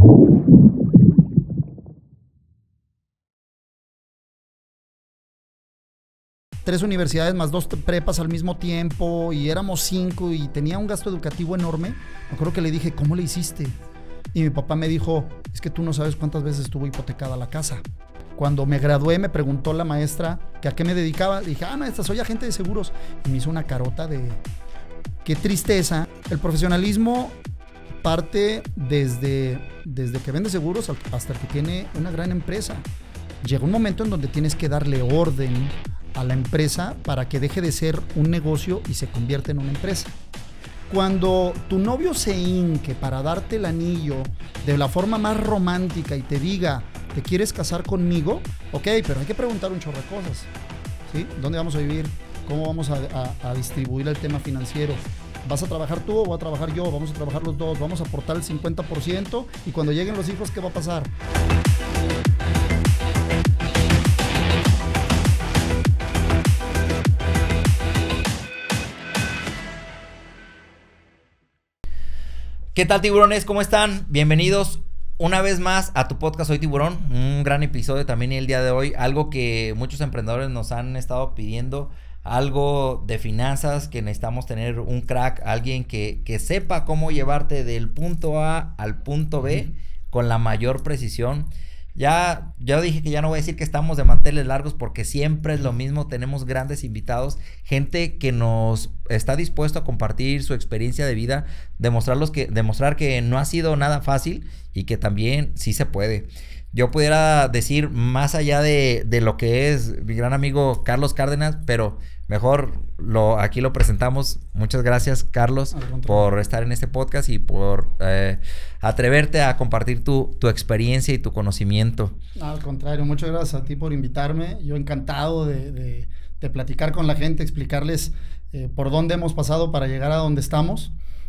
Tres universidades más 2 prepas al mismo tiempo y éramos 5 y tenía un gasto educativo enorme. Me acuerdo que le dije, ¿cómo le hiciste? Y mi papá me dijo, es que tú no sabes cuántas veces estuvo hipotecada la casa. Cuando me gradué me preguntó la maestra que a qué me dedicaba. Le dije, maestra, soy agente de seguros. Y me hizo una carota de qué tristeza. El profesionalismo parte desde que vende seguros hasta que tiene una gran empresa. Llega un momento en donde tienes que darle orden a la empresa para que deje de ser un negocio y se convierta en una empresa. Cuando tu novio se hinque para darte el anillo de la forma más romántica y te diga, ¿te quieres casar conmigo? Ok, pero hay que preguntar un chorro de cosas, ¿sí? ¿Dónde vamos a vivir? ¿Cómo vamos a distribuir el tema financiero? ¿Vas a trabajar tú o voy a trabajar yo? ¿Vamos a trabajar los dos? ¿Vamos a aportar el 50%? Y cuando lleguen los hijos, ¿qué va a pasar? ¿Qué tal, tiburones? ¿Cómo están? Bienvenidos una vez más a tu podcast Soy Tiburón. Un gran episodio también el día de hoy. Algo que muchos emprendedores nos han estado pidiendo. Algo de finanzas que necesitamos tener un crack. Alguien que sepa cómo llevarte del punto A al punto B con la mayor precisión. Ya dije que ya no voy a decir que estamos de manteles largos porque siempre es lo mismo. Tenemos grandes invitados, gente que nos está dispuesto a compartir su experiencia de vida, demostrar que no ha sido nada fácil y que también sí se puede. Yo pudiera decir más allá de lo que es mi gran amigo Carlos Cárdenas, pero mejor aquí lo presentamos. Muchas gracias, Carlos, por estar en este podcast y por atreverte a compartir tu experiencia y tu conocimiento. Al contrario, muchas gracias a ti por invitarme. Yo encantado de platicar con la gente, explicarles por dónde hemos pasado para llegar a donde estamos.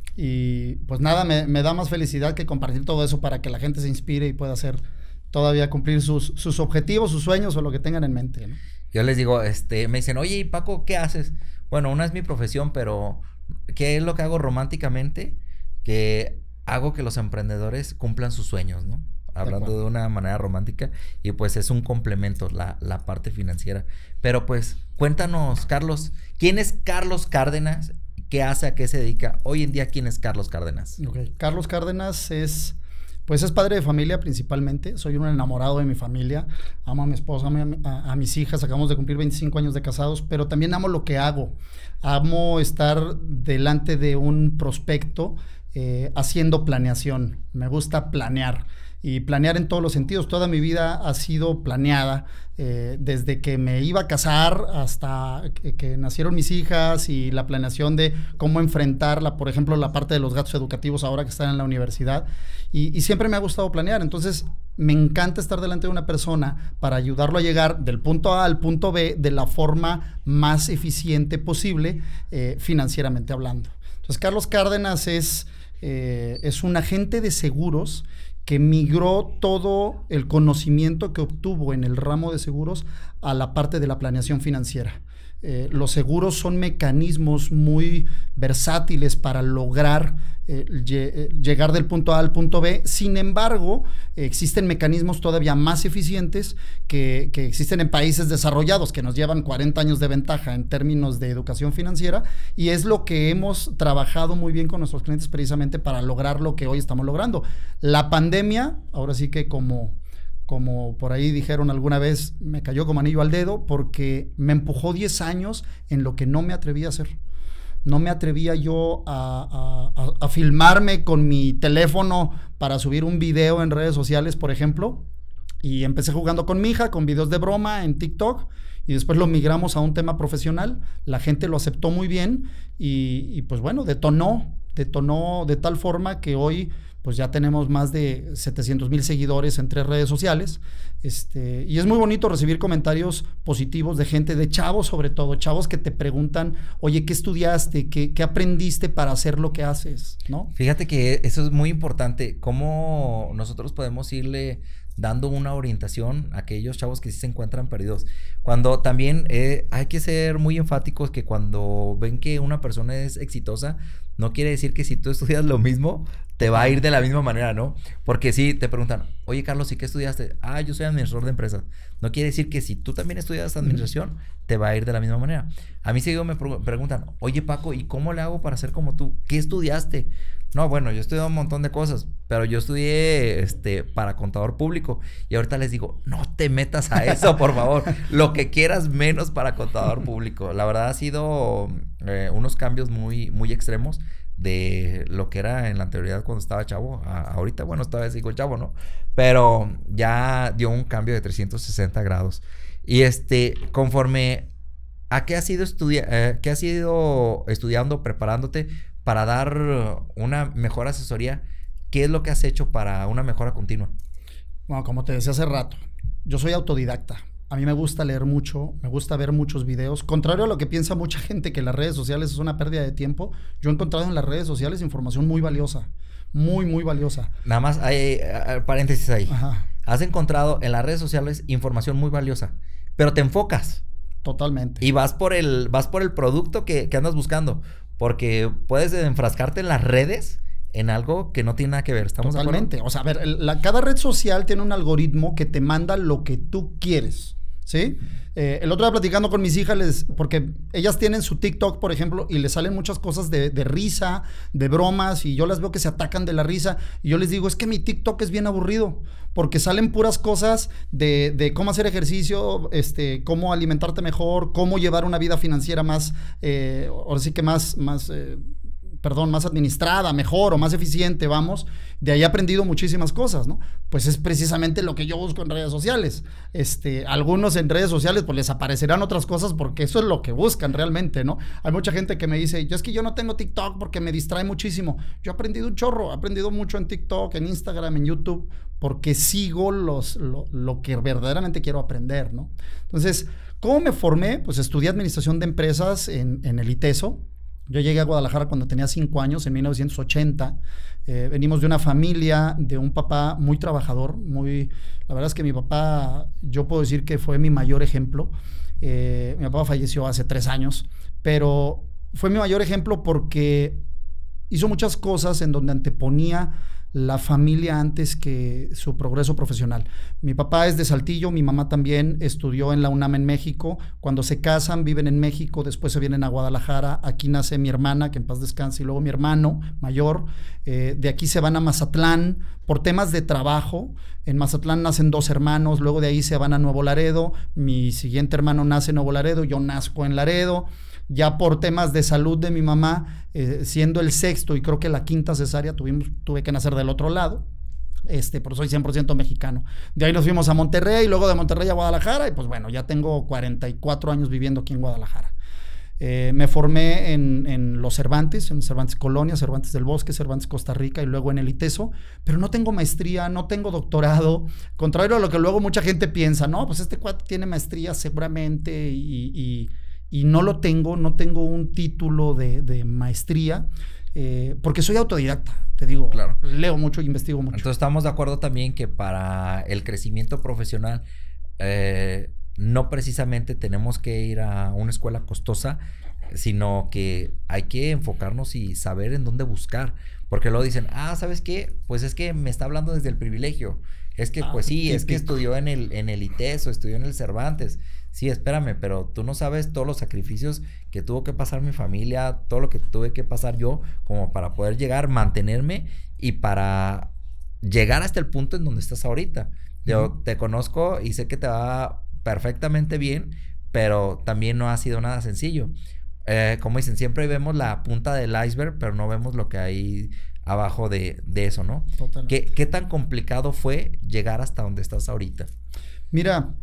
Y pues nada, me da más felicidad que compartir todo eso para que la gente se inspire y pueda hacer todavía cumplir sus objetivos, sus sueños o lo que tengan en mente, ¿no? Yo les digo, me dicen, oye, Paco, ¿qué haces? Bueno, una es mi profesión, pero ¿qué es lo que hago románticamente? Que hago que los emprendedores cumplan sus sueños, ¿no? Hablando de una manera romántica, y pues es un complemento la parte financiera. Pero pues, cuéntanos, Carlos, ¿quién es Carlos Cárdenas? ¿Qué hace? ¿A qué se dedica? Hoy en día, ¿quién es Carlos Cárdenas? Okay. Carlos Cárdenas es padre de familia principalmente. Soy un enamorado de mi familia. Amo a mi esposa, a mis hijas. Acabamos de cumplir 25 años de casados, pero también amo lo que hago. Amo estar delante de un prospecto haciendo planeación. Me gusta planear. Y planear en todos los sentidos. Toda mi vida ha sido planeada, desde que me iba a casar hasta que nacieron mis hijas, y la planeación de cómo enfrentarla, por ejemplo, la parte de los gastos educativos ahora que están en la universidad. Y siempre me ha gustado planear. Entonces, me encanta estar delante de una persona para ayudarlo a llegar del punto A al punto B de la forma más eficiente posible, financieramente hablando. Entonces, Carlos Cárdenas es un agente de seguros que migró todo el conocimiento que obtuvo en el ramo de seguros a la parte de la planeación financiera. Los seguros son mecanismos muy versátiles para lograr llegar del punto A al punto B. Sin embargo, existen mecanismos todavía más eficientes que existen en países desarrollados, que nos llevan 40 años de ventaja en términos de educación financiera, y es lo que hemos trabajado muy bien con nuestros clientes precisamente para lograr lo que hoy estamos logrando. La pandemia, ahora sí que como por ahí dijeron alguna vez, me cayó como anillo al dedo, porque me empujó 10 años en lo que no me atrevía a hacer. No me atrevía yo a filmarme con mi teléfono para subir un video en redes sociales, por ejemplo, y empecé jugando con mi hija, con videos de broma en TikTok, y después lo migramos a un tema profesional. La gente lo aceptó muy bien y pues bueno, detonó de tal forma que hoy pues ya tenemos más de 700,000 seguidores en 3 redes sociales, y es muy bonito recibir comentarios positivos de gente, de chavos sobre todo, chavos que te preguntan, oye, ¿qué estudiaste? ¿Qué aprendiste para hacer lo que haces? ¿No? Fíjate que eso es muy importante, cómo nosotros podemos irle dando una orientación a aquellos chavos que sí se encuentran perdidos. Cuando también hay que ser muy enfáticos que cuando ven que una persona es exitosa, no quiere decir que si tú estudias lo mismo, te va a ir de la misma manera, ¿no? Porque si te preguntan, oye, Carlos, ¿y qué estudiaste? Ah, yo soy administrador de empresas. No quiere decir que si tú también estudias administración, te va a ir de la misma manera. A mí seguido me preguntan, oye, Paco, ¿y cómo le hago para ser como tú? ¿Qué estudiaste? No, bueno, yo estudié un montón de cosas, pero yo estudié para contador público. Y ahorita les digo, no te metas a eso, por favor. Lo que quieras menos para contador público. La verdad ha sido unos cambios muy, muy extremos de lo que era en la anterioridad cuando estaba chavo. Ahorita, bueno, esta vez sigo chavo, ¿no? Pero ya dio un cambio de 360 grados. Y conforme a qué has ido estudiando, preparándote para dar una mejor asesoría, ¿qué es lo que has hecho para una mejora continua? Bueno, como te decía hace rato, yo soy autodidacta. A mí me gusta leer mucho, me gusta ver muchos videos. Contrario a lo que piensa mucha gente que las redes sociales es una pérdida de tiempo, yo he encontrado en las redes sociales información muy valiosa. Muy, muy valiosa. Nada más hay paréntesis ahí. Ajá. Has encontrado en las redes sociales información muy valiosa, pero te enfocas. Totalmente. Y vas por el producto que andas buscando. Porque puedes enfrascarte en las redes en algo que no tiene nada que ver. ¿Estamos totalmente? O sea, a ver, cada red social tiene un algoritmo que te manda lo que tú quieres, ¿sí? El otro día platicando con mis hijas, porque ellas tienen su TikTok, por ejemplo, y les salen muchas cosas de risa, de bromas, y yo las veo que se atacan de la risa, y yo les digo, es que mi TikTok es bien aburrido, porque salen puras cosas de cómo hacer ejercicio, cómo alimentarte mejor, cómo llevar una vida financiera más, ahora sí que más administrada, mejor o más eficiente, vamos. De ahí he aprendido muchísimas cosas, ¿no? Pues es precisamente lo que yo busco en redes sociales. Algunos en redes sociales pues les aparecerán otras cosas porque eso es lo que buscan realmente, ¿no? Hay mucha gente que me dice, es que yo no tengo TikTok porque me distrae muchísimo. Yo he aprendido un chorro, he aprendido mucho en TikTok, en Instagram, en YouTube, porque sigo lo que verdaderamente quiero aprender, ¿no? Entonces, ¿cómo me formé? Pues estudié administración de empresas en el ITESO. Yo llegué a Guadalajara cuando tenía 5 años, en 1980. Venimos de una familia, de un papá muy trabajador, la verdad es que mi papá, yo puedo decir que fue mi mayor ejemplo. Mi papá falleció hace 3 años, pero fue mi mayor ejemplo porque hizo muchas cosas en donde anteponía la familia antes que su progreso profesional. Mi papá es de Saltillo, mi mamá también estudió en la UNAM en México. Cuando se casan, viven en México, después se vienen a Guadalajara. Aquí nace mi hermana, que en paz descanse, y luego mi hermano mayor. De aquí se van a Mazatlán por temas de trabajo. En Mazatlán nacen 2 hermanos, luego de ahí se van a Nuevo Laredo. Mi siguiente hermano nace en Nuevo Laredo, yo nazco en Laredo. Ya por temas de salud de mi mamá, siendo el 6º y creo que la 5ª cesárea, tuve que nacer del otro lado. Pero soy 100% mexicano. De ahí nos fuimos a Monterrey, luego de Monterrey a Guadalajara, y pues bueno, ya tengo 44 años viviendo aquí en Guadalajara. Me formé en los Cervantes, en Cervantes Colonia, Cervantes del Bosque, Cervantes Costa Rica y luego en el ITESO, pero no tengo maestría, no tengo doctorado, contrario a lo que luego mucha gente piensa, no, pues este cuate tiene maestría seguramente y no lo tengo, no tengo un título de maestría, porque soy autodidacta, te digo, claro. Leo mucho e investigo mucho. Entonces estamos de acuerdo también que para el crecimiento profesional, no precisamente tenemos que ir a una escuela costosa, sino que hay que enfocarnos y saber en dónde buscar, porque luego dicen, ¿sabes qué? Pues es que me está hablando desde el privilegio, es que pues sí, típico. Es que estudió en el ITESO, estudió en el Cervantes. Sí, espérame, pero tú no sabes todos los sacrificios que tuvo que pasar mi familia, todo lo que tuve que pasar yo, como para poder llegar, mantenerme y para llegar hasta el punto en donde estás ahorita. Yo te conozco y sé que te va perfectamente bien, pero también no ha sido nada sencillo. Como dicen, siempre vemos la punta del iceberg, pero no vemos lo que hay abajo de eso, ¿no? Totalmente. ¿Qué tan complicado fue llegar hasta donde estás ahorita? Mira,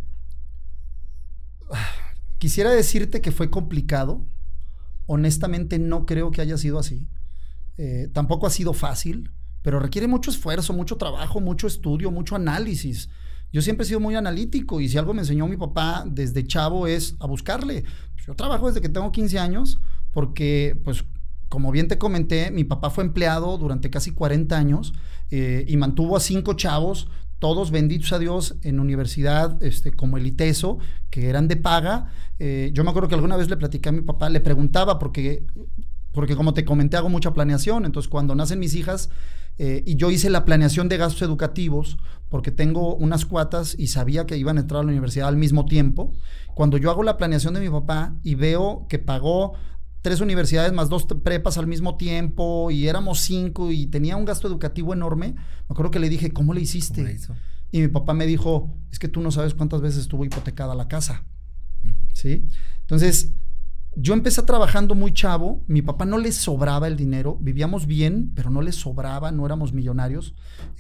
quisiera decirte que fue complicado. Honestamente no creo que haya sido así. Tampoco ha sido fácil, pero requiere mucho esfuerzo, mucho trabajo, mucho estudio, mucho análisis. Yo siempre he sido muy analítico y si algo me enseñó mi papá desde chavo es a buscarle. Yo trabajo desde que tengo 15 años porque, pues, como bien te comenté, mi papá fue empleado durante casi 40 años y mantuvo a 5 chavos, todos benditos a Dios en universidad, como el ITESO, que eran de paga. Yo me acuerdo que alguna vez le platicé a mi papá, le preguntaba porque como te comenté hago mucha planeación, entonces cuando nacen mis hijas, y yo hice la planeación de gastos educativos porque tengo unas cuatas y sabía que iban a entrar a la universidad al mismo tiempo. Cuando yo hago la planeación de mi papá y veo que pagó 3 universidades más 2 prepas al mismo tiempo y éramos 5 y tenía un gasto educativo enorme, me acuerdo que le dije, ¿cómo le hiciste? ¿Cómo le hizo? Y mi papá me dijo, es que tú no sabes cuántas veces estuvo hipotecada la casa. ¿Sí? Entonces, yo empecé trabajando muy chavo, mi papá no le sobraba el dinero, vivíamos bien, pero no le sobraba, no éramos millonarios.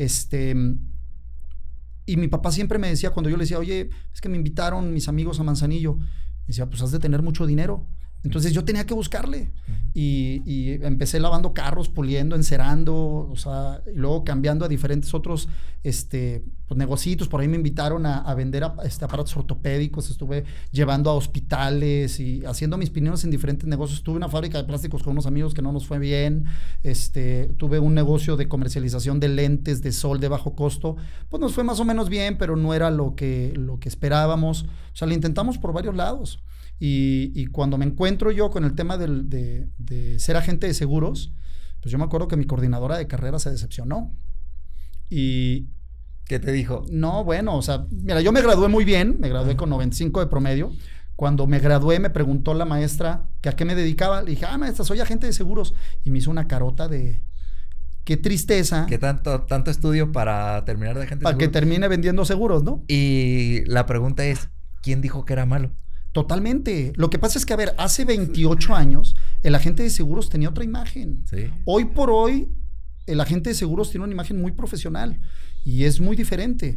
Y mi papá siempre me decía, cuando yo le decía, oye, es que me invitaron mis amigos a Manzanillo, me decía, pues has de tener mucho dinero. Entonces yo tenía que buscarle y empecé lavando carros, puliendo, encerando, o sea, y luego cambiando a diferentes otros pues, negocios. Por ahí me invitaron a vender aparatos ortopédicos, estuve llevando a hospitales y haciendo mis pininos en diferentes negocios. Tuve una fábrica de plásticos con unos amigos que no nos fue bien, tuve un negocio de comercialización de lentes de sol de bajo costo, pues nos fue más o menos bien, pero no era lo que esperábamos. O sea, lo intentamos por varios lados. Y cuando me encuentro yo con el tema de ser agente de seguros, pues yo me acuerdo que mi coordinadora de carrera se decepcionó. Y... ¿Qué te dijo? No, bueno, o sea, mira, yo me gradué muy bien, me gradué con 95 de promedio. Cuando me gradué me preguntó la maestra que a qué me dedicaba. Le dije, maestra, soy agente de seguros. Y me hizo una carota de... Qué tristeza. ¿Qué tanto estudio para terminar de agente de seguros? Para que termine vendiendo seguros, ¿no? Y la pregunta es, ¿quién dijo que era malo? Totalmente. Lo que pasa es que, a ver, hace 28 años el agente de seguros tenía otra imagen. Sí. Hoy por hoy el agente de seguros tiene una imagen muy profesional y es muy diferente.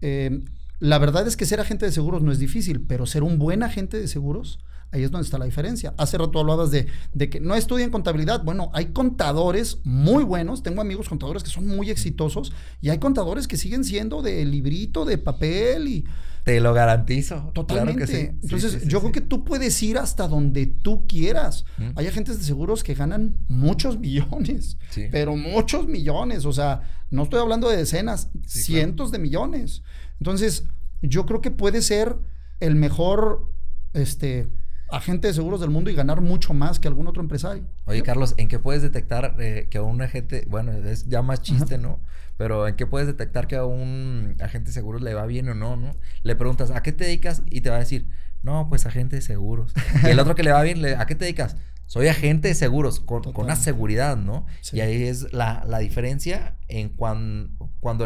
La verdad es que ser agente de seguros no es difícil, pero ser un buen agente de seguros, ahí es donde está la diferencia. Hace rato hablabas de que no estudian contabilidad. Bueno, hay contadores muy buenos. Tengo amigos contadores que son muy exitosos y hay contadores que siguen siendo de librito, de papel y... Te lo garantizo. Totalmente. Claro que sí. Entonces, sí, yo creo que tú puedes ir hasta donde tú quieras. Hay agentes de seguros que ganan muchos millones, pero muchos millones. O sea, no estoy hablando de decenas, cientos de millones. Entonces, yo creo que puede ser el mejor agente de seguros del mundo y ganar mucho más que algún otro empresario. Oye, Carlos, ¿en qué puedes detectar que a un agente, bueno, es ya más chiste, ¿no? Pero ¿en qué puedes detectar que a un agente de seguros le va bien o no, no? Le preguntas, ¿a qué te dedicas? Y te va a decir, no, pues agente de seguros. Y el otro que le va bien, ¿a qué te dedicas? Soy agente de seguros, con una seguridad, ¿no? Sí. Y ahí es la diferencia en cuando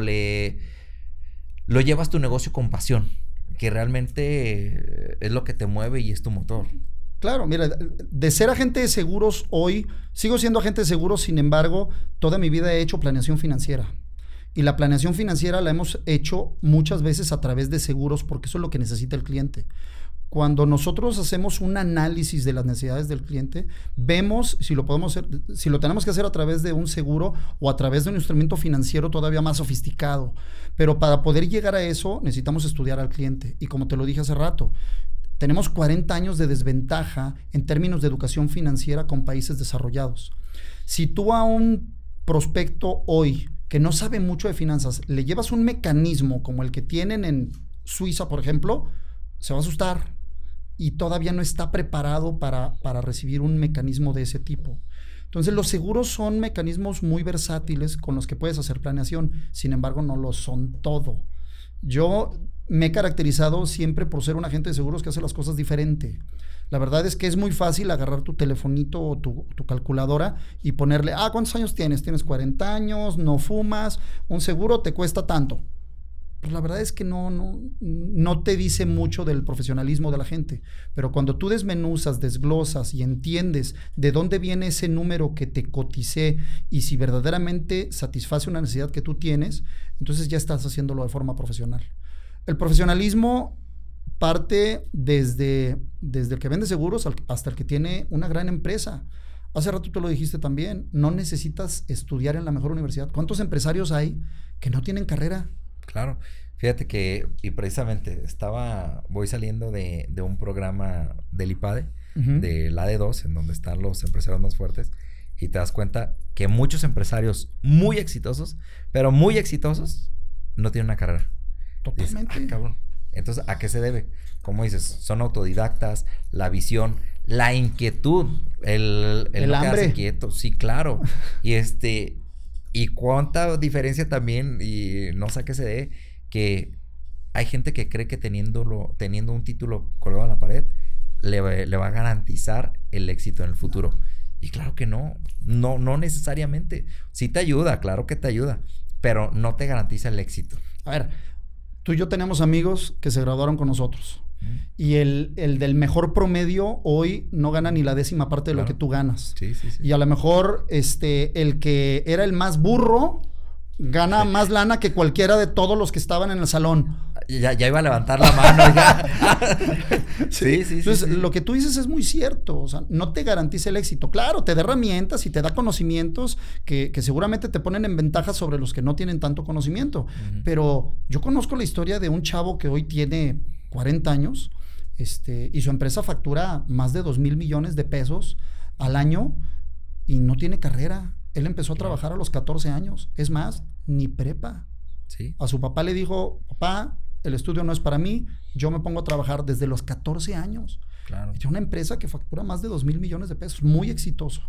lo llevas tu negocio con pasión, que realmente es lo que te mueve y es tu motor. Claro, mira, de ser agente de seguros hoy, sigo siendo agente de seguros, sin embargo, toda mi vida he hecho planeación financiera. Y la planeación financiera la hemos hecho muchas veces a través de seguros, porque eso es lo que necesita el cliente. Cuando nosotros hacemos un análisis de las necesidades del cliente, vemos si lo podemos hacer, si lo tenemos que hacer a través de un seguro o a través de un instrumento financiero todavía más sofisticado. Pero para poder llegar a eso, necesitamos estudiar al cliente. Y como te lo dije hace rato, tenemos 40 años de desventaja en términos de educación financiera con países desarrollados. Si tú a un prospecto hoy que no sabe mucho de finanzas, le llevas un mecanismo como el que tienen en Suiza, por ejemplo, se va a asustar y todavía no está preparado para recibir un mecanismo de ese tipo. Entonces, los seguros son mecanismos muy versátiles con los que puedes hacer planeación, sin embargo, no lo son todo. Yo me he caracterizado siempre por ser un agente de seguros que hace las cosas diferente. La verdad es que es muy fácil agarrar tu telefonito o tu calculadora y ponerle, ¿cuántos años tienes? Tienes 40 años, no fumas, un seguro te cuesta tanto. Pero la verdad es que no te dice mucho del profesionalismo de la gente. Pero cuando tú desmenuzas, desglosas y entiendes de dónde viene ese número que te coticé y si verdaderamente satisface una necesidad que tú tienes, entonces ya estás haciéndolo de forma profesional. El profesionalismo parte desde el que vende seguros hasta el que tiene una gran empresa. Hace rato tú lo dijiste también, no necesitas estudiar en la mejor universidad. ¿Cuántos empresarios hay que no tienen carrera? Claro, fíjate que, y precisamente voy saliendo de un programa del IPADE, del AD2, en donde están los empresarios más fuertes, y te das cuenta que muchos empresarios muy exitosos, pero muy exitosos, no tienen una carrera. Totalmente. Dices, cabrón. Entonces, ¿a qué se debe? Como dices, son autodidactas, la visión, la inquietud, el no hambre. Quedarse quieto, sí, claro. Y Y cuánta diferencia también, y no sé a qué se dé, que hay gente que cree que teniendo un título colgado en la pared, le va a garantizar el éxito en el futuro. Y claro que no necesariamente. Sí te ayuda, claro que te ayuda, pero no te garantiza el éxito. A ver, tú y yo tenemos amigos que se graduaron con nosotros. Y el del mejor promedio hoy no gana ni la 10ª parte de lo que tú ganas. Sí. Y a lo mejor el que era el más burro gana más lana que cualquiera de todos los que estaban en el salón. Ya iba a levantar la mano. Sí. Entonces, lo que tú dices es muy cierto. O sea, no te garantiza el éxito. Claro, te da herramientas y te da conocimientos que seguramente te ponen en ventaja sobre los que no tienen tanto conocimiento. Pero yo conozco la historia de un chavo que hoy tiene 40 años y su empresa factura más de 2,000 millones de pesos al año y no tiene carrera. Él empezó a trabajar a los 14 años. Es más, ni prepa. Sí. A su papá le dijo, papá, el estudio no es para mí, yo me pongo a trabajar desde los 14 años. Claro. Es una empresa que factura más de 2,000 millones de pesos, muy exitoso.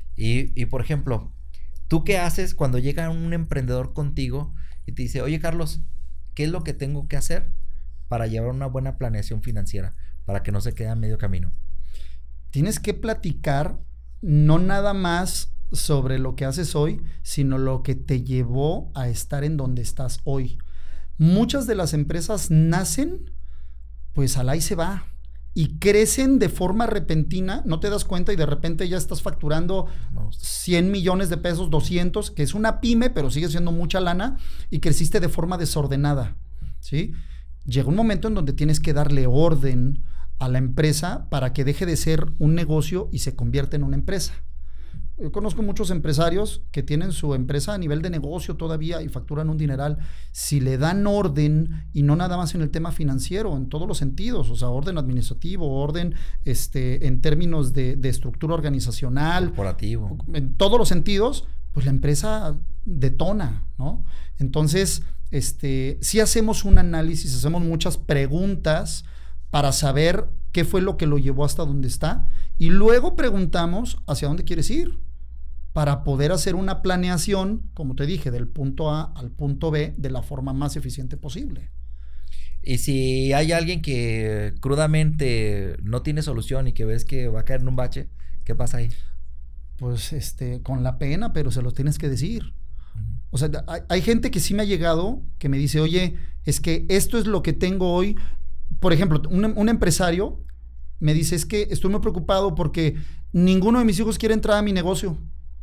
Y por ejemplo, ¿tú qué haces cuando llega un emprendedor contigo y te dice, oye Carlos, ¿qué es lo que tengo que hacer para llevar una buena planeación financiera, para que no se quede a medio camino? Tienes que platicar no nada más sobre lo que haces hoy, sino lo que te llevó a estar en donde estás hoy. Muchas de las empresas nacen, pues al ahí se va, y crecen de forma repentina, no te das cuenta y de repente ya estás facturando 100 millones de pesos, 200, que es una pyme, pero sigue siendo mucha lana, y creciste de forma desordenada, ¿sí? Llega un momento en donde tienes que darle orden a la empresa para que deje de ser un negocio y se convierta en una empresa. Yo conozco muchos empresarios que tienen su empresa a nivel de negocio todavía y facturan un dineral. Si le dan orden, y no nada más en el tema financiero, en todos los sentidos, o sea, orden administrativo, orden en términos de estructura organizacional, corporativo, en todos los sentidos, pues la empresa detona, ¿no? Entonces, sí hacemos un análisis, hacemos muchas preguntas para saber qué fue lo que lo llevó hasta donde está, y luego preguntamos hacia dónde quieres ir para poder hacer una planeación, como te dije, del punto A al punto B de la forma más eficiente posible. Y si hay alguien que crudamente no tiene solución y que ves que va a caer en un bache, ¿qué pasa ahí? Pues con la pena, pero se los tienes que decir. O sea, hay gente que sí me ha llegado que me dice, oye, es que esto es lo que tengo hoy. Por ejemplo, un empresario me dice, es que estoy muy preocupado porque ninguno de mis hijos quiere entrar a mi negocio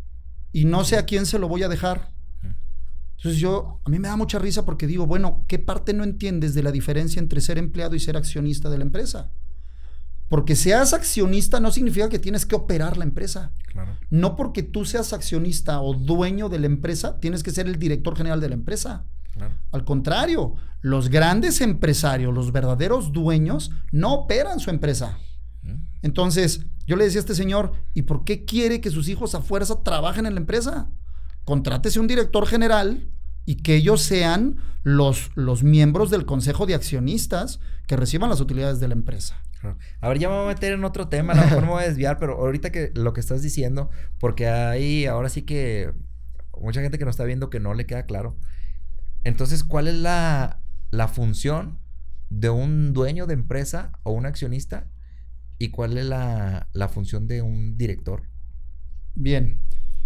y no sé a quién se lo voy a dejar. Entonces a mí me da mucha risa porque digo, bueno, ¿qué parte no entiendes de la diferencia entre ser empleado y ser accionista de la empresa? Porque seas accionista no significa que tienes que operar la empresa. Claro. No porque tú seas accionista o dueño de la empresa, tienes que ser el director general de la empresa. Claro. Al contrario, los grandes empresarios, los verdaderos dueños, no operan su empresa. Entonces, yo le decía a este señor, ¿y por qué quiere que sus hijos a fuerza trabajen en la empresa? Contrátese un director general y que ellos sean los miembros del consejo de accionistas que reciban las utilidades de la empresa. A ver, ya me voy a meter en otro tema, a lo mejor me voy a desviar, pero ahorita que lo que estás diciendo, porque hay ahora sí que mucha gente que nos está viendo que no le queda claro. Entonces, ¿cuál es la función de un dueño de empresa o un accionista? ¿Y cuál es la función de un director? Bien.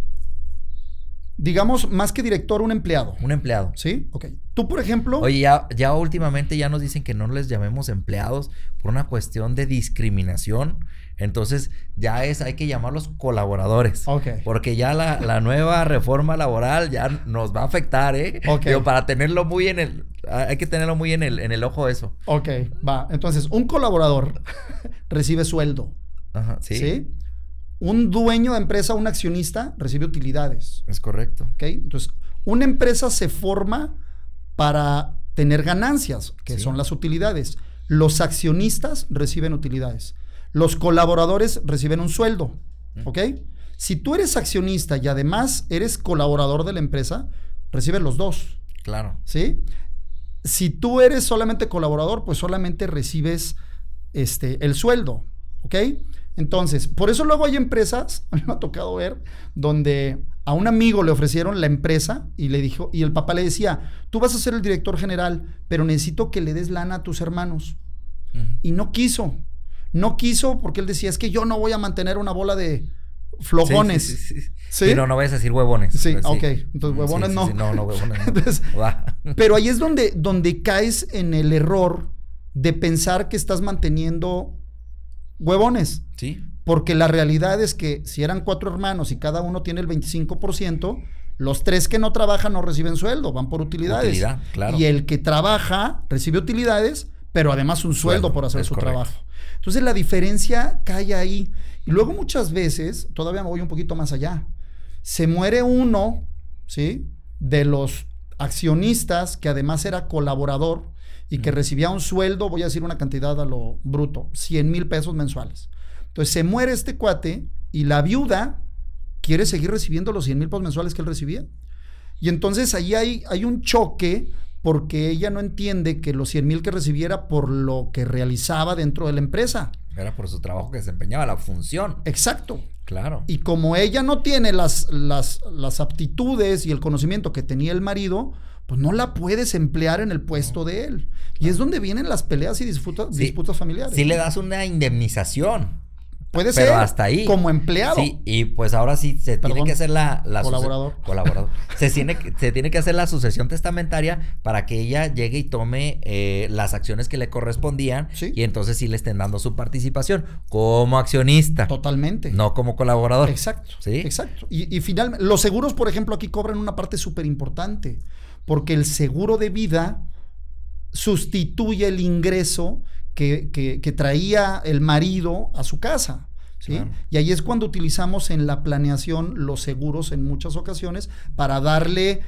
Digamos, más que director, un empleado. Un empleado. ¿Sí? Ok. Tú, por ejemplo... Oye, ya últimamente ya nos dicen que no les llamemos empleados por una cuestión de discriminación. Entonces, hay que llamarlos colaboradores. Ok. Porque ya la nueva reforma laboral ya nos va a afectar, ¿eh? Ok. Digo, para tenerlo muy hay que tenerlo muy en el ojo eso. Ok, va. Entonces, un colaborador recibe sueldo. Ajá, sí. ¿Sí? Un dueño de empresa, un accionista, recibe utilidades. Es correcto. ¿Ok? Entonces, una empresa se forma para tener ganancias, que son las utilidades. Los accionistas reciben utilidades. Los colaboradores reciben un sueldo. ¿Ok? Si tú eres accionista y además eres colaborador de la empresa, recibes los dos. Claro. ¿Sí? Si tú eres solamente colaborador, pues solamente recibes el sueldo. ¿Ok? Entonces, por eso luego hay empresas, a mí me ha tocado ver, donde A un amigo le ofrecieron la empresa y le dijo, y el papá le decía, tú vas a ser el director general, pero necesito que le des lana a tus hermanos. Y no quiso porque él decía, es que yo no voy a mantener una bola de flojones. Sí, pero no vayas a decir huevones. Sí, ok. Entonces, huevones no. Sí, no, huevones no. Entonces, pero ahí es donde caes en el error de pensar que estás manteniendo huevones. Sí. Porque la realidad es que si eran 4 hermanos y cada uno tiene el 25%, los 3 que no trabajan no reciben sueldo, van por utilidades. Utilidad, claro. Y el que trabaja recibe utilidades, pero además un sueldo por hacer su trabajo. Entonces la diferencia cae ahí. Y luego muchas veces, todavía me voy un poquito más allá, se muere uno, ¿sí?, de los accionistas que además era colaborador y que recibía un sueldo, voy a decir una cantidad a lo bruto, 100,000 pesos mensuales. Entonces se muere este cuate y la viuda quiere seguir recibiendo los 100,000 pesos mensuales que él recibía. Y entonces ahí hay un choque porque ella no entiende que los 100,000 que recibiera por lo que realizaba dentro de la empresa. Era por su trabajo que desempeñaba, la función. Exacto. Claro. Y como ella no tiene las aptitudes y el conocimiento que tenía el marido, pues no la puedes emplear en el puesto de él. Y es donde vienen las peleas y disputas familiares. Sí le das una indemnización. Puede pero ser hasta ahí. Como empleado. Sí, y pues ahora sí se tiene que hacer la colaborador. Se tiene que hacer la sucesión testamentaria para que ella llegue y tome las acciones que le correspondían. Sí. Y entonces sí le estén dando su participación como accionista. Totalmente. No como colaborador. Exacto. ¿Sí? Exacto. Y finalmente, los seguros, por ejemplo, aquí cobran una parte súper importante. Porque el seguro de vida sustituye el ingreso que traía el marido a su casa, ¿sí? Claro. Y ahí es cuando utilizamos en la planeación los seguros en muchas ocasiones para darle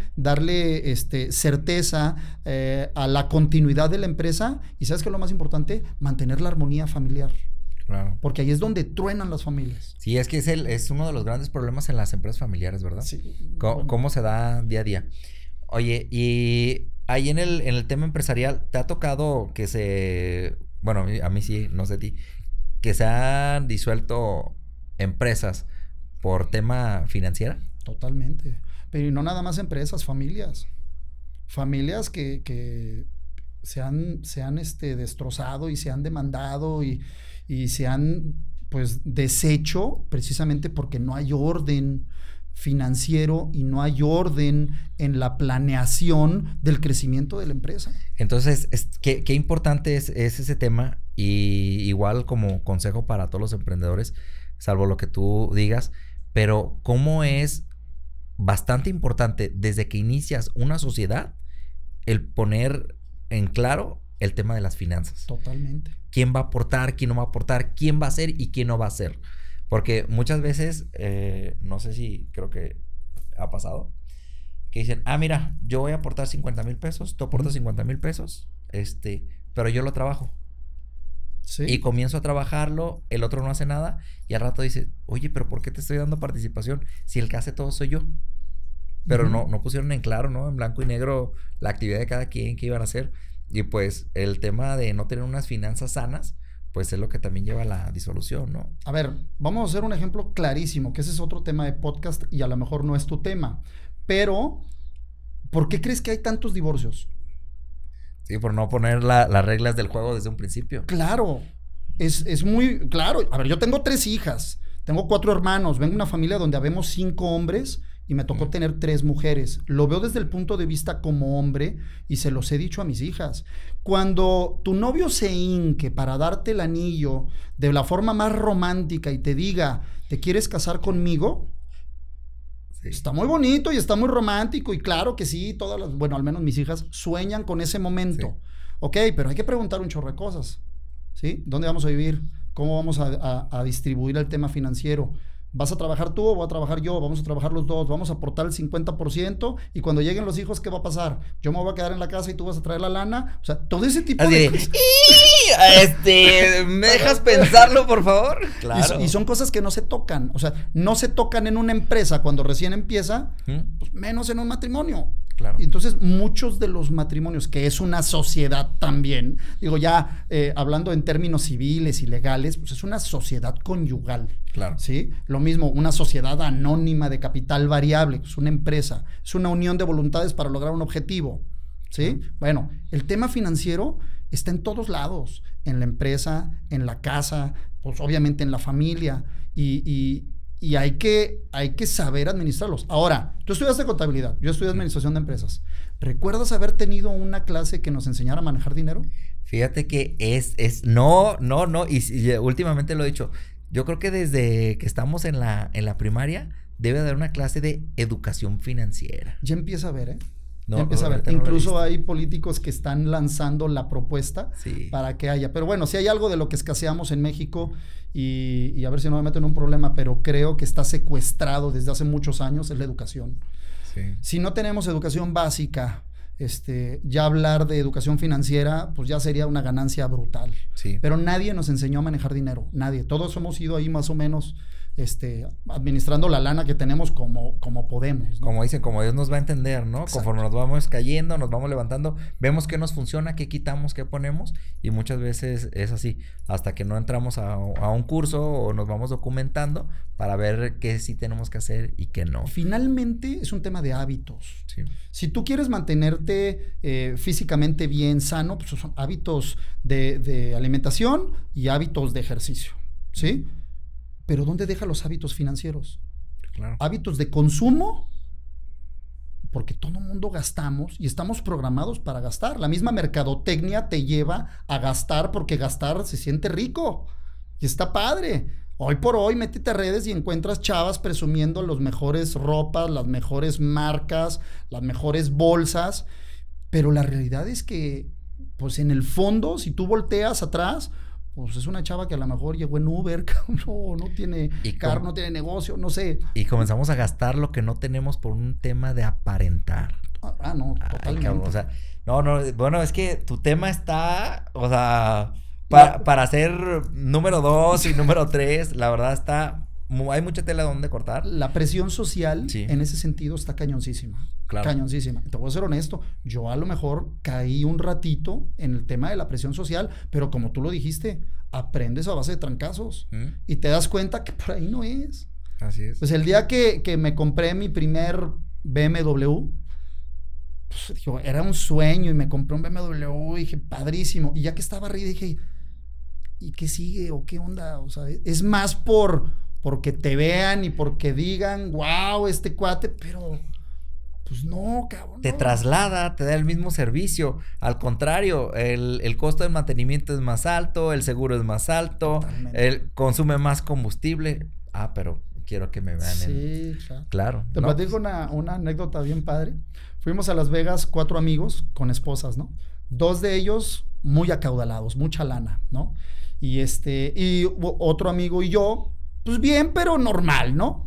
certeza a la continuidad de la empresa y ¿sabes qué es lo más importante? Mantener la armonía familiar. Claro. Porque ahí es donde truenan las familias. Sí, es que es uno de los grandes problemas en las empresas familiares, ¿verdad? Sí. ¿Cómo se da día a día? Oye, y ahí en el tema empresarial, ¿te ha tocado que bueno, a mí sí, no sé a ti, que se han disuelto empresas por tema financiera? Totalmente. Pero no nada más empresas, familias. Familias que se han destrozado y se han demandado y se han pues deshecho precisamente porque no hay orden financiero y no hay orden en la planeación del crecimiento de la empresa. Entonces, qué importante es ese tema y igual como consejo para todos los emprendedores, salvo lo que tú digas, pero cómo es bastante importante desde que inicias una sociedad el poner en claro el tema de las finanzas. Totalmente. ¿Quién va a aportar? ¿Quién no va a aportar? ¿Quién va a hacer y quién no va a hacer? Porque muchas veces, no sé si creo que ha pasado, que dicen, mira, yo voy a aportar 50,000 pesos, tú aportas 50,000 pesos, pero yo lo trabajo. Sí. Y comienzo a trabajarlo, el otro no hace nada, y al rato dice, oye, pero ¿por qué te estoy dando participación si el que hace todo soy yo? Pero no pusieron en claro, ¿no? En blanco y negro la actividad de cada quien que iban a hacer. Y pues el tema de no tener unas finanzas sanas, pues es lo que también lleva a la disolución, ¿no? A ver, vamos a hacer un ejemplo clarísimo, que ese es otro tema de podcast y a lo mejor no es tu tema. Pero, ¿por qué crees que hay tantos divorcios? Sí, por no poner las reglas del juego desde un principio. Claro, es muy claro. A ver, yo tengo 3 hijas, tengo 4 hermanos, vengo de una familia donde habemos 5 hombres y me tocó tener 3 mujeres. Lo veo desde el punto de vista como hombre y se los he dicho a mis hijas. Cuando tu novio se hinque para darte el anillo de la forma más romántica y te diga, ¿te quieres casar conmigo? Sí. Está muy bonito y está muy romántico y claro que sí, bueno, al menos mis hijas sueñan con ese momento. Sí. Ok, pero hay que preguntar un chorro de cosas, ¿sí? ¿Dónde vamos a vivir? ¿Cómo vamos a distribuir el tema financiero? ¿Vas a trabajar tú o voy a trabajar yo? Vamos a trabajar los dos, vamos a aportar el 50% y cuando lleguen los hijos, ¿qué va a pasar? Yo me voy a quedar en la casa y tú vas a traer la lana. O sea, todo ese tipo de cosas. ¿Me dejas pensarlo, por favor? Claro. Y son cosas que no se tocan. O sea, no se tocan en una empresa cuando recién empieza, pues menos en un matrimonio. Claro. Entonces, muchos de los matrimonios, que es una sociedad también, digo ya hablando en términos civiles y legales, pues es una sociedad conyugal. Claro. ¿Sí? Lo mismo, una sociedad anónima de capital variable, es una empresa, es una unión de voluntades para lograr un objetivo. ¿Sí? Bueno, el tema financiero está en todos lados, en la empresa, en la casa, pues obviamente en la familia, y hay que saber administrarlos. Ahora, tú estudiaste contabilidad, yo estudié administración de empresas. ¿Recuerdas haber tenido una clase que nos enseñara a manejar dinero? Fíjate que no, y últimamente lo he dicho, yo creo que desde que estamos en la primaria, debe haber una clase de educación financiera. Ya empieza a ver, ¿eh? No, empieza a ver. no Incluso hay políticos que están lanzando la propuesta sí. para que haya. Pero bueno, si hay algo de lo que escaseamos en México, y a ver si no me meto en un problema, pero creo que está secuestrado desde hace muchos años, es la educación. Sí. Si no tenemos educación básica, ya hablar de educación financiera, pues ya sería una ganancia brutal. Sí. Pero nadie nos enseñó a manejar dinero, nadie. Todos hemos ido ahí más o menos administrando la lana que tenemos como podemos, ¿no? Como dicen, como Dios nos va a entender, ¿no? Exacto. Conforme nos vamos cayendo, nos vamos levantando, vemos qué nos funciona, qué quitamos, qué ponemos, y muchas veces es así, hasta que no entramos a un curso o nos vamos documentando para ver qué sí tenemos que hacer y qué no. Finalmente es un tema de hábitos. Sí. Si tú quieres mantenerte físicamente bien, sano, pues son hábitos de alimentación y hábitos de ejercicio, ¿sí? Pero ¿dónde deja los hábitos financieros? Claro. Hábitos de consumo, porque todo el mundo gastamos y estamos programados para gastar. La misma mercadotecnia te lleva a gastar porque gastar se siente rico y está padre. Hoy por hoy métete a redes y encuentras chavas presumiendo las mejores ropas, las mejores marcas, las mejores bolsas, pero la realidad es que, pues en el fondo, si tú volteas atrás, pues es una chava que a lo mejor llegó en Uber, no tiene carro, no tiene negocio, no sé. Y comenzamos a gastar lo que no tenemos por un tema de aparentar. No, totalmente. Cabrón, o sea, no, bueno, es que tu tema está, o sea, para ser número 2 y número 3, la verdad hay mucha tela donde cortar. La presión social, sí, en ese sentido está cañoncísima. Claro. Cañoncísima. Te voy a ser honesto, yo a lo mejor caí un ratito en el tema de la presión social, pero como tú lo dijiste, aprendes a base de trancazos y te das cuenta que por ahí no es. Así es. Pues el día que me compré mi primer BMW, pues, digo, era un sueño y me compré un BMW y dije, padrísimo. Y ya que estaba arriba dije, ¿y qué sigue? ¿O qué onda? O sea, es más porque te vean y porque digan, wow, este cuate, pero pues no, cabrón. Te traslada, te da el mismo servicio. Al contrario, el costo del mantenimiento es más alto, el seguro es más alto, consume más combustible. Pero quiero que me vean. Sí, claro. Te platico una anécdota bien padre. Fuimos a Las Vegas 4 amigos con esposas, ¿no? 2 de ellos muy acaudalados, mucha lana, ¿no? Y otro amigo y yo, pues bien, pero normal, ¿no?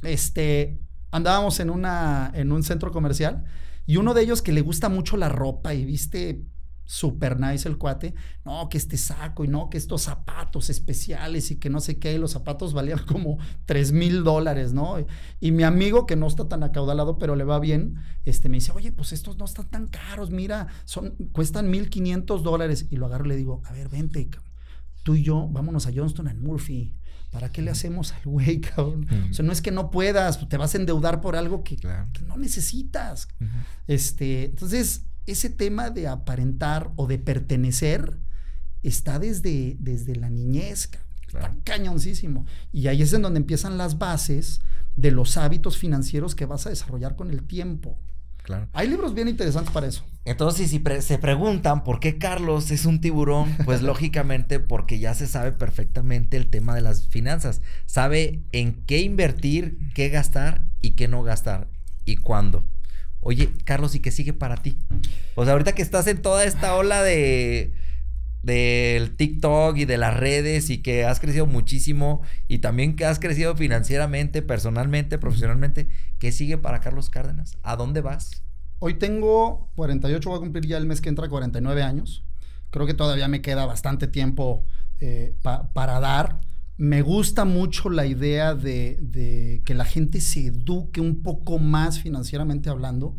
Andábamos en un centro comercial y uno de ellos que le gusta mucho la ropa y viste super nice el cuate, no, que este saco y no, que estos zapatos especiales y que no sé qué, y los zapatos valían como $3,000, ¿no? Y mi amigo que no está tan acaudalado, pero le va bien, me dice, oye, pues estos no están tan caros, mira, cuestan $1,500, y lo agarro y le digo, a ver, vente, tú y yo, vámonos a Johnston & Murphy. ¿Para qué le hacemos al güey, cabrón? O sea, no es que no puedas, te vas a endeudar por algo que no necesitas. Entonces, ese tema de aparentar o de pertenecer está desde la niñez, está cañoncísimo. Y ahí es en donde empiezan las bases de los hábitos financieros que vas a desarrollar con el tiempo. Claro. Hay libros bien interesantes para eso. Entonces, si se preguntan por qué Carlos es un tiburón, pues lógicamente porque ya se sabe perfectamente el tema de las finanzas. Sabe en qué invertir, qué gastar y qué no gastar y cuándo. Oye, Carlos, ¿y qué sigue para ti? O sea, ahorita que estás en toda esta ola del TikTok y de las redes y que has crecido muchísimo y también que has crecido financieramente, personalmente, profesionalmente, ¿qué sigue para Carlos Cárdenas? ¿A dónde vas? Hoy tengo 48, voy a cumplir ya el mes que entra 49 años. Creo que todavía me queda bastante tiempo para dar. Me gusta mucho la idea de que la gente se eduque un poco más financieramente hablando,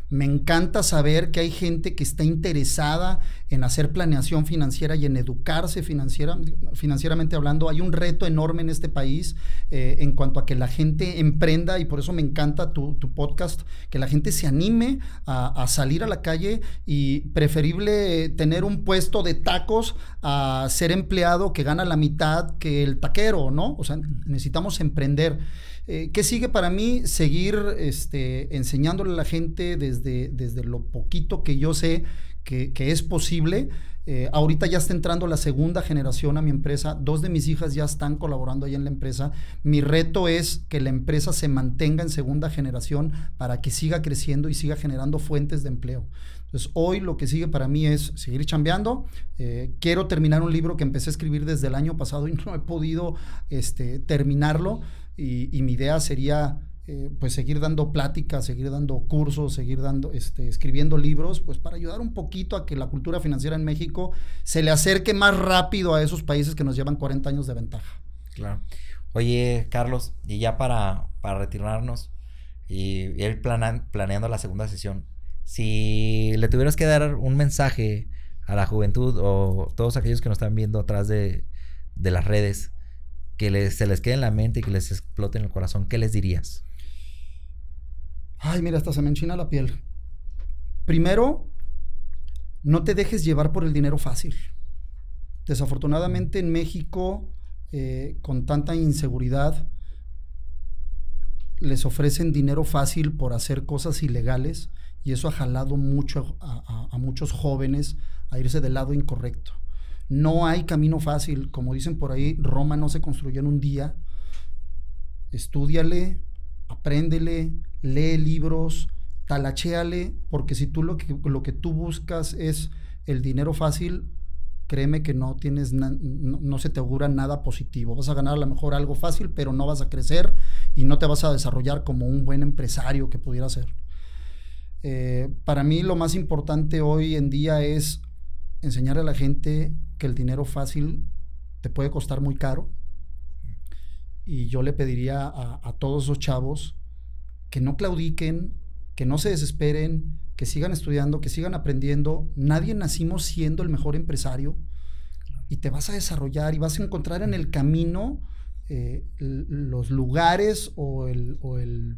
Me encanta saber que hay gente que está interesada en hacer planeación financiera y en educarse financieramente hablando. Hay un reto enorme en este país en cuanto a que la gente emprenda, y por eso me encanta tu podcast, que la gente se anime a salir a la calle, y preferible tener un puesto de tacos a ser empleado que gana la mitad que el taquero, ¿no? O sea, necesitamos emprender. ¿Qué sigue para mí? Seguir enseñándole a la gente desde lo poquito que yo sé que es posible. Ahorita ya está entrando la segunda generación a mi empresa. 2 de mis hijas ya están colaborando ahí en la empresa. Mi reto es que la empresa se mantenga en segunda generación para que siga creciendo y siga generando fuentes de empleo. Entonces, hoy lo que sigue para mí es seguir chambeando. Quiero terminar un libro que empecé a escribir desde el año pasado y no he podido terminarlo. Y mi idea sería pues seguir dando pláticas, seguir dando cursos, seguir dando, escribiendo libros, pues para ayudar un poquito a que la cultura financiera en México se le acerque más rápido a esos países que nos llevan 40 años de ventaja. Claro. Oye, Carlos, y ya para retirarnos y ir planeando la segunda sesión, si le tuvieras que dar un mensaje a la juventud o todos aquellos que nos están viendo atrás de las redes, que se les quede en la mente y que les explote en el corazón, ¿qué les dirías? Ay, mira, hasta se me enchina la piel. Primero, no te dejes llevar por el dinero fácil. Desafortunadamente en México, con tanta inseguridad, les ofrecen dinero fácil por hacer cosas ilegales, y eso ha jalado mucho a muchos jóvenes a irse del lado incorrecto. No hay camino fácil. Como dicen por ahí, Roma no se construyó en un día. Estúdiale, apréndele, lee libros, talachéale, porque si tú lo que tú buscas es el dinero fácil, créeme que no se te augura nada positivo. Vas a ganar a lo mejor algo fácil, pero no vas a crecer y no te vas a desarrollar como un buen empresario que pudiera ser. Para mí lo más importante hoy en día es enseñarle a la gente que el dinero fácil te puede costar muy caro, y yo le pediría a todos esos chavos que no claudiquen, que no se desesperen, que sigan estudiando, que sigan aprendiendo. Nadie nacimos siendo el mejor empresario, y te vas a desarrollar y vas a encontrar en el camino los lugares o el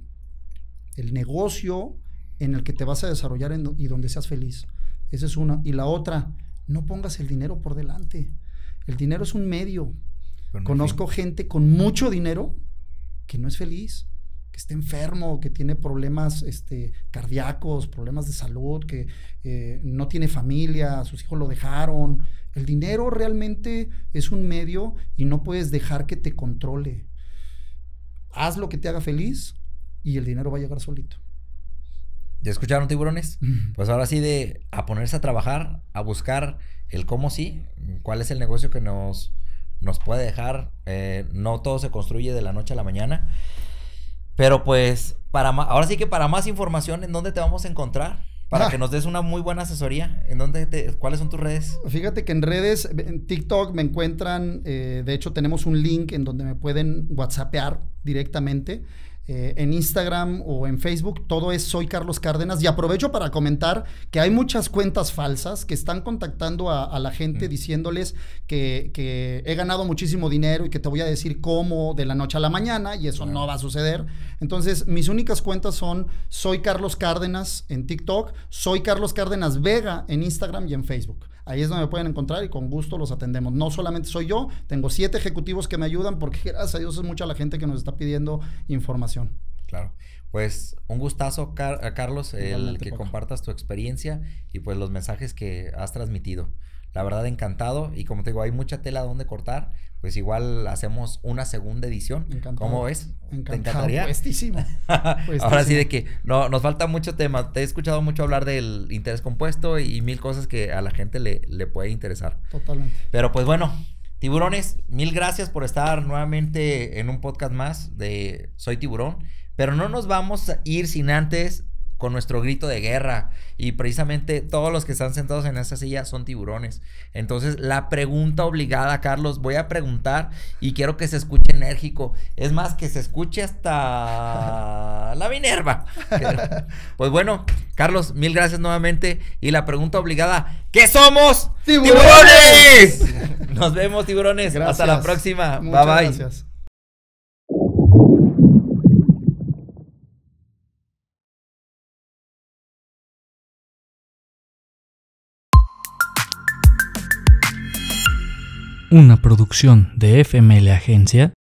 negocio en el que te vas a desarrollar y donde seas feliz. Esa es una. Y la otra, no pongas el dinero por delante. El dinero es un medio. Conozco gente con mucho dinero que no es feliz, que está enfermo, que tiene problemas cardíacos, problemas de salud, que no tiene familia, sus hijos lo dejaron. El dinero realmente es un medio y no puedes dejar que te controle. Haz lo que te haga feliz y el dinero va a llegar solito. ¿Ya escucharon, tiburones? Pues ahora sí, a ponerse a trabajar, a buscar el cómo sí, cuál es el negocio que nos puede dejar. No todo se construye de la noche a la mañana. Pero pues, ahora sí que para más información, ¿en dónde te vamos a encontrar? Para que nos des una muy buena asesoría. ¿Cuáles son tus redes? Fíjate que en redes, en TikTok me encuentran, de hecho tenemos un link en donde me pueden whatsappear directamente. En Instagram o en Facebook, todo es Soy Carlos Cárdenas. Y aprovecho para comentar que hay muchas cuentas falsas que están contactando a la gente diciéndoles que he ganado muchísimo dinero y que te voy a decir cómo de la noche a la mañana, y eso no va a suceder. Entonces, mis únicas cuentas son Soy Carlos Cárdenas en TikTok, Soy Carlos Cárdenas Vega en Instagram y en Facebook. Ahí es donde me pueden encontrar y con gusto los atendemos. No solamente soy yo, tengo 7 ejecutivos que me ayudan, porque gracias a Dios es mucha la gente que nos está pidiendo información. Claro. Pues un gustazo, Carlos, el que compartas tu experiencia y pues los mensajes que has transmitido. La verdad, encantado. Y como te digo, hay mucha tela donde cortar. Pues igual hacemos una segunda edición. Encantado. ¿Cómo ves? Encantado. ¿Te encantaría? Puestísimo. Ahora sí, de que no, nos falta mucho tema. Te he escuchado mucho hablar del interés compuesto y mil cosas que a la gente le puede interesar. Totalmente. Pero pues bueno, tiburones, mil gracias por estar nuevamente en un podcast más de Soy Tiburón. Pero no nos vamos a ir sin antes con nuestro grito de guerra. Y precisamente todos los que están sentados en esa silla son tiburones. Entonces, la pregunta obligada, Carlos, voy a preguntar y quiero que se escuche enérgico. Es más, que se escuche hasta la Minerva. Pues bueno, Carlos, mil gracias nuevamente. Y la pregunta obligada, ¿qué somos? ¡Tiburones! Nos vemos, tiburones. Gracias. Hasta la próxima. Muchas Bye, bye. Gracias. Una producción de FML Agencia